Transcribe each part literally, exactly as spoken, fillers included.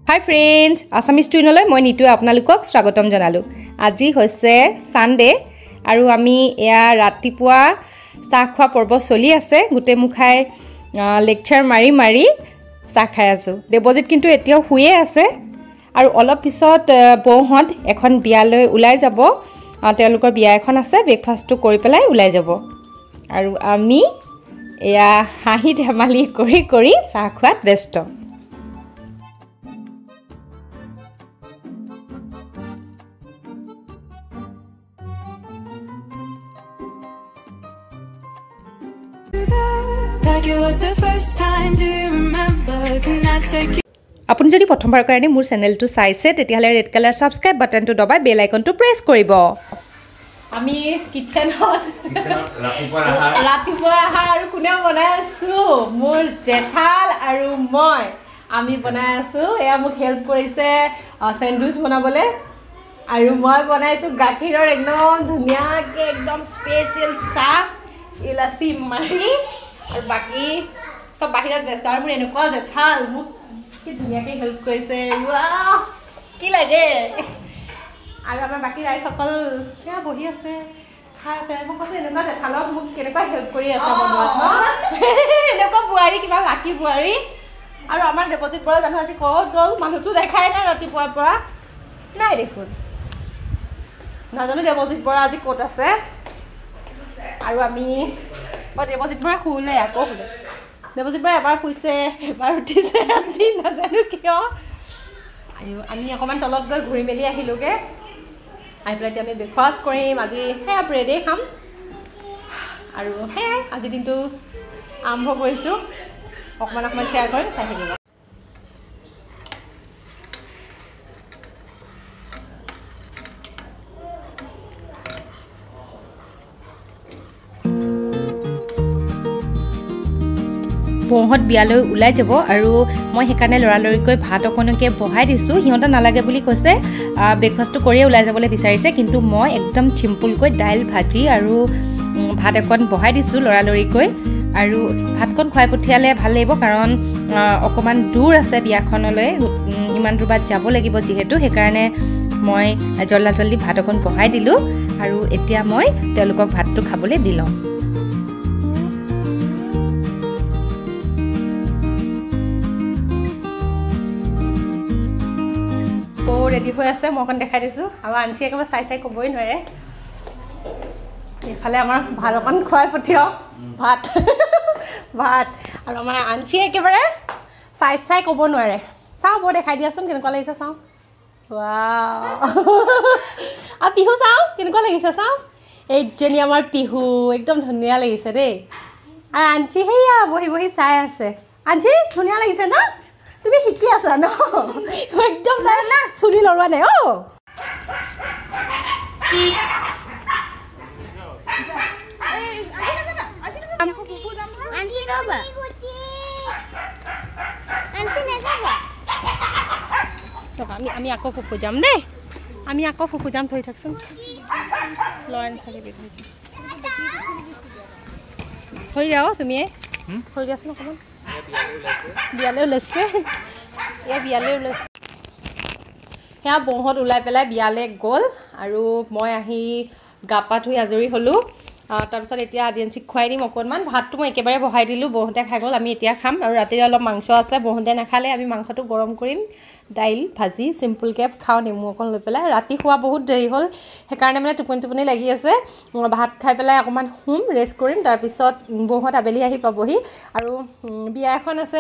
Hi friends, Assamese Twinole moi nitu apnalukok swagotam janalu. Aji hoise Sunday aru ami eya ratipua cha khwa porbo choli ase gute mukhai lecture mari mari cha khai asu. Deposit kintu etio huye ase aru olop pisot bohot ekhon bialoi ulai jabo. Telukor biya ekhon ase breakfast to kori pelai ulai jabo. Aru ami eya hahi dhamali kori kori cha khwat besto. আপুনি যদি প্ৰথমবাৰ কাৰণে মোৰ চেনেলটো চাইছে তেতিয়াহলে red colour subscribe বাটনটো দবাই বেল আইকনটো press কৰিব আমি কিচেনত ৰাতিপুৱা আহাৰ আৰু কোনে বনাই আছো মোৰ জেঠাল আৰু মই আমি বনাই আছো এয়া মোক হেল্প কৰিছে স্যান্ডউইচ বনাবলে আৰু মই বনাইছো গাখীৰৰ একদম ধুনিয়াকে একদম স্পেশাল চাহ ইলাচি মাৰি আৰু বাকি সব বাহিৰত ব্যস্ত আৰু মোৰ এনেকুৱা জেঠাল মোক কি ধুনিয়াকে হেল্প কৰিছে ওয়াও কি লাগে আৰু আমাৰ বাকি ৰাইজ সকল কিয়া বহি আছে খাই আছে মোক কৈছে এনেকুৱা জেঠালক মোক কেনেকুৱা হেল্প কৰি আছে বনোৱাত ন এনেকুৱা বুৱাৰী কিবা লাকি বুৱাৰী আৰু আমাৰ ডিপজিট পৰা জানো আজি ক'ত গ'ল মানুহটো দেখাই নাই ৰাতিপুৱাৰ পৰা নাই দেখোন নাজানো ডিপজিট পৰা আজি ক'ত আছে আৰু আমি মই ডিপজিট পৰা শুলে আকৌ শুলে ডিপজিট পৰা এবাৰ শুইছে এবাৰ উঠিছে আজি নাজানো কিয় আৰু আমি অকমান তলত গৈ ঘূৰি মেলি আহিলোগে আই পেলাই আমি ব্ৰেকফাষ্ট কৰিম আজি হেয়া ব্ৰেডে খাম আৰু হে আজি দিনটো আৰম্ভ কৰিছো অকমান অকমান শেয়াৰ কৰিম চাই থাকিব বহত বিয়ালৈ উলাই যাব আৰু মই হেকানে লৰালৰিকৈ ভাত অকনকে বহাই দিছো হিহঁতা নালাগে বুলি কৈছে ব্ৰেকফাষ্টটো কৰিয়ে উলাই যাবলৈ বিচাৰিছে কিন্তু মই একদম সিম্পলকৈ দাইল ভাজি আৰু ভাত একন বহাই দিছো লৰালৰিকৈ আৰু ভাতকন খুৱাই পঠিয়ালে ভাল লাগিব কাৰণ অকমান দূৰ আছে বিয়াখনলৈ ইমান দূৰত যাব লাগিব যেহেতু হেকাৰণে মই জল্লা জল্দি ভাত অকন বহাই দিলো আৰু এতিয়া মই তেওঁলোকক ভাতটো খাবলৈ দিলম ৰেডি হৈ আছে মই অকন দেখাই দিছো আৰু আনছি একেবাৰে চাই চাই কবই নোৱাৰে এফালে আমাৰ ভাত অকন খুৱাই পঠিয়াও ভাত ভাত আৰু আমাৰ আনছি একেবাৰে চাই চাই কব নোৱাৰে চাও ব দেখাই দিয়াচোন কেনেকুৱা লাগিছে চাও ওয়াও আ পিহু চাও কেনেকুৱা লাগিছে চাও এই জেনি আমাৰ পিহু একদম ধুনিয়া লাগিছে দেই আৰু আনছি হেয়া বহি বহি চাই আছে আনছি ধুনিয়া লাগিছে না তুমি শিকি আছা ন একদম না চুলি লৰৱা নাই ও আমি আমি আকৌ ফুফু যাম দেই আমি আকৌ ফুফু যাম থৈ থাকচোন লয়ন থাকে থৈ থৈ যাও তুমি থৈ দিয়াচোন অকমান বিয়ালে ওলাইছে এয়া বিয়ালে ওলাইছে সেয়া বহত ওলাই পেলাই বিয়ালে গ'ল আৰু মই আহি গাপা ধুই আজৰি হলো তাৰপিছত এতিয়া আদিয়ানচিক খুৱাই দিম অকণমান ভাতটো মই একেবাৰে বহাই দিলোঁ বহতে খাই গ'ল আমি এতিয়া খাম আৰু ৰাতিৰে অলপ মাংস আছে বহতে নাখালে আমি মাংসটো গৰম কৰিম দাইল ভাজি চিম্পলকৈ খাওঁ নেমু অকণ লৈ পেলাই ৰাতি খোৱা বহুত দেৰি হ'ল সেইকাৰণে মানে টোপনি টোপনি লাগি আছে ভাত খাই পেলাই অকণমান শুম ৰেষ্ট কৰিম তাৰপিছত বহত আবেলি আহি পাবহি আৰু বিয়া এখন আছে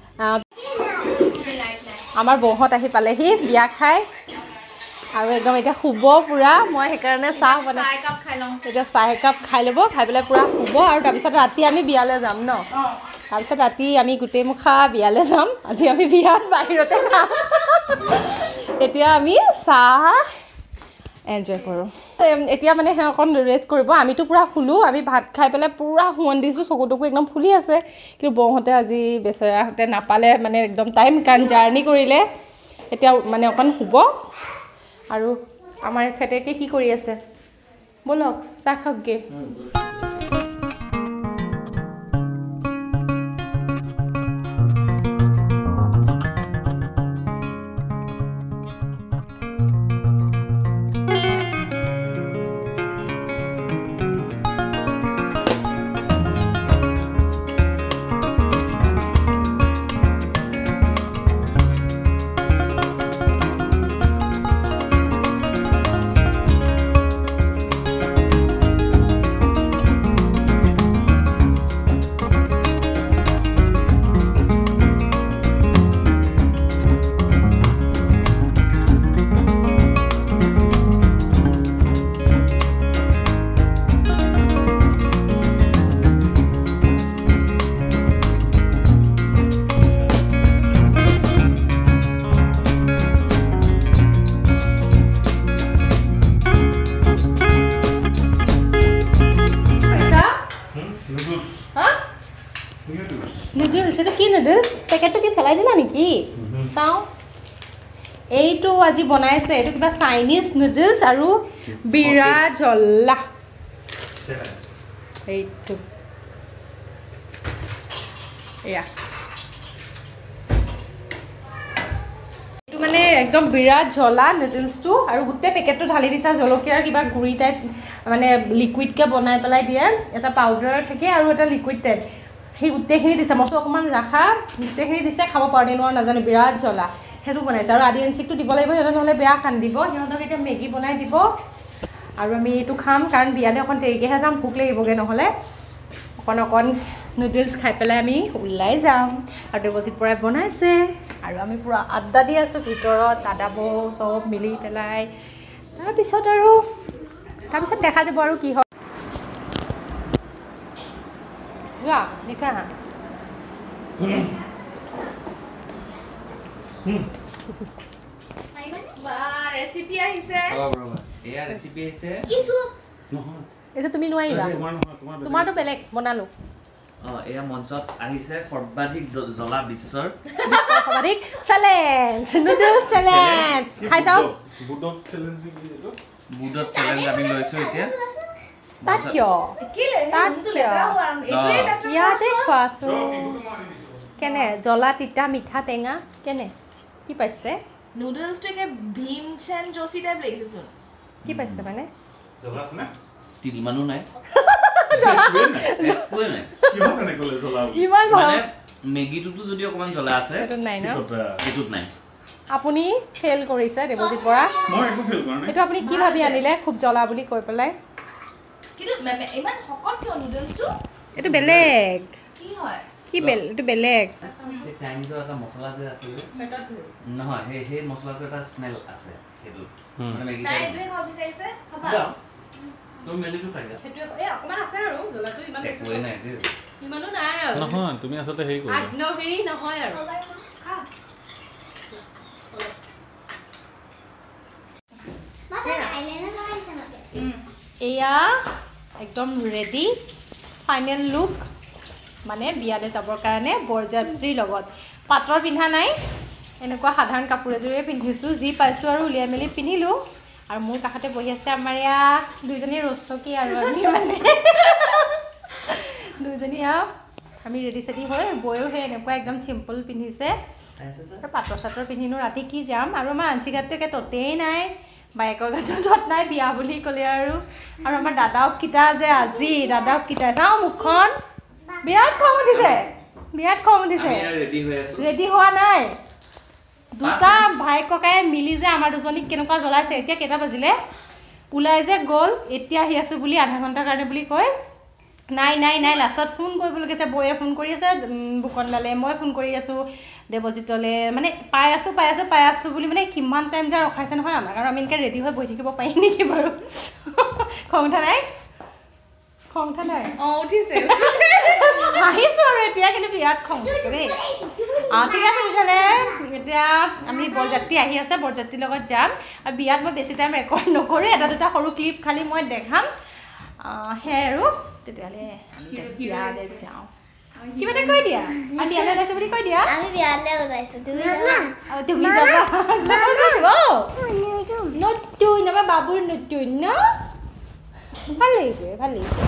আমাৰ বহত আহি পালেহি বিয়া খাই আৰু একদম এতিয়া শুব পুৰা মই সেইকাৰণে চাহ বনাই কাপ খাই লওঁ এতিয়া চাহ একাপ খাই ল'ব খাই পেলাই পুৰা শুব আৰু তাৰপিছত ৰাতি আমি বিয়ালৈ যাম ন তাৰপিছত ৰাতি আমি গোটেই মুখা বিয়ালৈ যাম আজি আমি বিয়াত বাহিৰতে খাম এতিয়া আমি চাহ এনজয় কৰোঁ এতিয়া মানে সেই অকণ ৰেষ্ট কৰিব আমিতো পুৰা শুলো আমি ভাত খাই পেলাই পুৰা শুৱন দিছোঁ চকুটুকু একদম ফুলি আছে কিন্তু বৌহঁতে আজি বেচেৰাহঁতে নাপালে মানে একদম টাইম কাৰণ জাৰ্ণি কৰিলে এতিয়া মানে অকণ শুব আৰু আমাৰ খেতেকে কি কৰি আছে বলক চাহ খাওকগে কি চাওঁ এইটো আজি বনাইছে এইটো কিবা চাইনিজ নুডলছ আৰু বিৰা জ্বলা এইটো এয়া এইটো মানে একদম বিৰাট জ্বলা নুডলছটো আৰু গোটেই পেকেটটো ঢালি দিছা জলকীয়াৰ কিবা গুড়ি টাইপ মানে লিকুইডকৈ বনাই পেলাই দিয়ে এটা পাউডাৰ থাকে আৰু এটা লিকুইড টাইপ সেই গোটেইখিনি দিছে মচলা অকণমান ৰাখা গোটেইখিনি দিছে খাব পাৰে নোৱাৰো নাজানো বিৰাট জ্বলা সেইটো বনাইছে আৰু আদি এনচিকটো দিব লাগিব সিহঁতে নহ'লে বেয়া কান্দিব সিহঁতক এতিয়া মেগী বনাই দিব আৰু আমি এইটো খাম কাৰণ বিয়ালৈ অকণ দেৰিকৈহে যাম ভোক লাগিবগৈ নহ'লে অকণ অকণ নুডলছ খাই পেলাই আমি ওলাই যাম আৰু দেৱজিত পৰাই বনাইছে আৰু আমি পূৰা আড্ডা দি আছোঁ ভিতৰত দাদা বৌ চব মিলি পেলাই তাৰপিছত আৰু তাৰপিছত দেখা যাব আৰু কি হয় যোৱা নিঠা হা ৰেচিপি আহিছে এইটো তুমি নোৱাৰিবা তোমাৰতো বেলেগ বনালো এয়া মঞ্চত আহিছে সৰ্বাধিক জ্বলা বিশ্বৰ সৰ্বাধিক চেলেঞ্জ নুডল চেলেঞ্জ খাই চাওক বুডক চেলেঞ্জ বুডত চেলেঞ্জ আমি লৈছোঁ এতিয়া তাত কিয় তাত কিয় ইয়াতে খোৱাচোন কেনে জ্বলা তিতা মিঠা টেঙা কেনে কি পাইছে নুডলছটো একে ভীমচেন যোশী টাইপ লাগিছেচোন কি পাইছে মানে জ্বলা আছে না তিল মানুহ নাই একোৱে নাই কিমান মানে ক'লে জ্বলা ইমান মানে মেগীটোতো যদি অকণমান জ্বলা আছে এইটোত নাই ন এইটোত নাই আপুনি ফেইল কৰিছে দেৱজিত বৰা মই একো ফেল কৰা নাই এইটো আপুনি কি ভাবি আনিলে খুব জ্বলা বুলি কৈ পেলাই কিন্তু ইমান শকত কিয় নুডলছটো এইটো বেলেগ কি হয় কি বেল এইটো বেলেগ চাইনিজৰ এটা মছলা যে আছে নহয় সেই সেই মছলাটো এটা স্মেল আছে সেইটো মানে মেগী নাই এইটোৱে খাব বিচাৰিছে খাবা তুমি মেলিটো খাই দিয়া সেইটো এই অকমান আছে আৰু জ্বলাটো ইমান একোৱে নাই দেই ইমানো নাই আৰু নহয় তুমি আসলে হেৰি কৰিবা আগ্নহেৰি নহয় আৰু খা এয়া একদম ৰেডি ফাইনেল লুক মানে বিয়ালৈ যাবৰ কাৰণে বৰযাত্ৰীৰ লগত পাটৰ পিন্ধা নাই এনেকুৱা সাধাৰণ কাপোৰ এযোৰে পিন্ধিছোঁ যি পাইছোঁ আৰু উলিয়াই মেলি পিন্ধিলোঁ আৰু মোৰ কাষতে বহি আছে আমাৰ এয়া দুইজনী ৰচকী আৰু আমি মানে দুইজনী আৰু আমি ৰেডি চেডি হৈ বৈও সেই এনেকুৱা একদম চিম্পল পিন্ধিছে আৰু পাটৰ চাটৰ পিন্ধিনো ৰাতি কি যাম আৰু আমাৰ আঞ্চিঘাটটো একে ততেই নাই বাইকৰ ঘাটত নাই বিয়া বুলি ক'লে আৰু আৰু আমাৰ দাদাওক কিটা যে আজি দাদাওক কিটা চাওঁ মুখখন বিৰাট খং উঠিছে বিৰাট খং উঠিছে ৰেডি হোৱা নাই দুটা ভাই ককাই মিলি যে আমাৰ দুজনীক কেনেকুৱা জ্বলাইছে এতিয়া কেইটা বাজিলে ওলাই যে গ'ল এতিয়া আহি আছোঁ বুলি আধা ঘণ্টাৰ কাৰণে বুলি কয় নাই নাই নাই লাষ্টত ফোন কৰিবলৈ কৈছে বৌয়ে ফোন কৰি আছে বুকনদালে মই ফোন কৰি আছোঁ দেৱজিতলৈ মানে পাই আছোঁ পাই আছোঁ পাই আছোঁ বুলি মানে কিমান টাইম যে ৰখাইছে নহয় আমাক আৰু আমি এনেকৈ ৰেডি হৈ বহি থাকিব পাৰিম নেকি বাৰু খং উঠা নাই খং উঠা নাই অঁ উঠিছে আহিছোঁ আৰু এতিয়া কিন্তু বিৰাট খং উঠিছে দেই অঁ ঠিক আছে তেতিয়াহ'লে এতিয়া আমি বৰযাত্ৰী আহি আছে বৰযাত্ৰীৰ লগত যাম আৰু বিয়াত মই বেছি টাইম ৰেকৰ্ড নকৰোঁ এটা দুটা সৰু ক্লিপ খালি মই দেখাম সেয়াই আৰু তেতিয়াহ'লে আমি বিয়ালৈ যাওঁ কিবা এটা কৈ দিয়া আৰু বিয়ালৈ ওলাইছে বুলি কৈ দিয়া আমি বিয়ালৈ ওলাইছোঁ তুমি যাবা তুমি যাবা নতুন আমাৰ বাবুৰ নতুন ন ভাল লাগিছে ভাল লাগিছে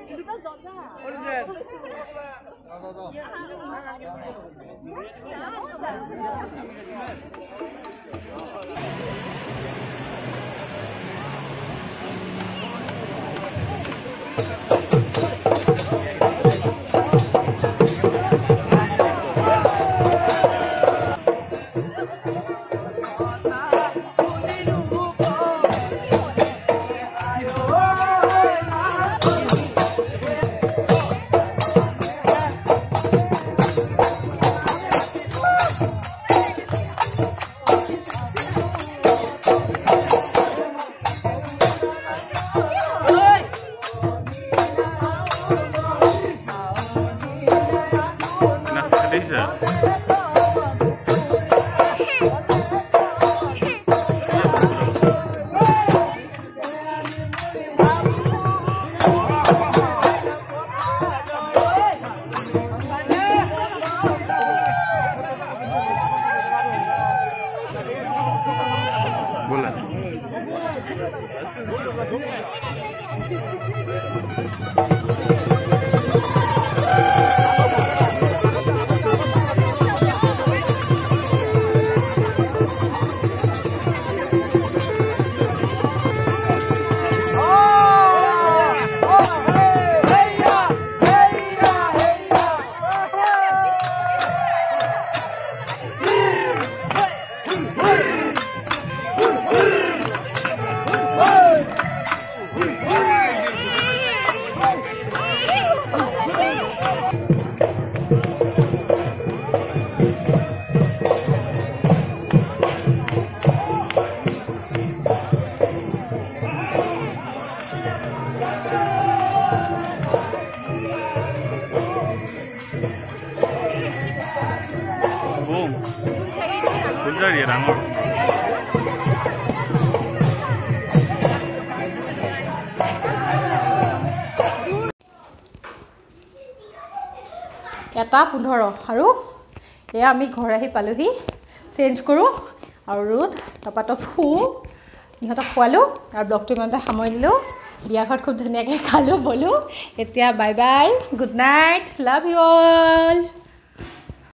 এটা পোন্ধৰ আৰু এয়া আমি ঘৰ আহি পালোহি চেঞ্জ কৰোঁ আৰু ৰোড টপাটো ফু ইহঁতক খোৱালোঁ আৰু ব্লগটো ইমানতে সামৰি দিলোঁ বিয়াঘৰত খুব ধুনীয়াকৈ খালোঁ বলোঁ এতিয়া bye bye good night love you all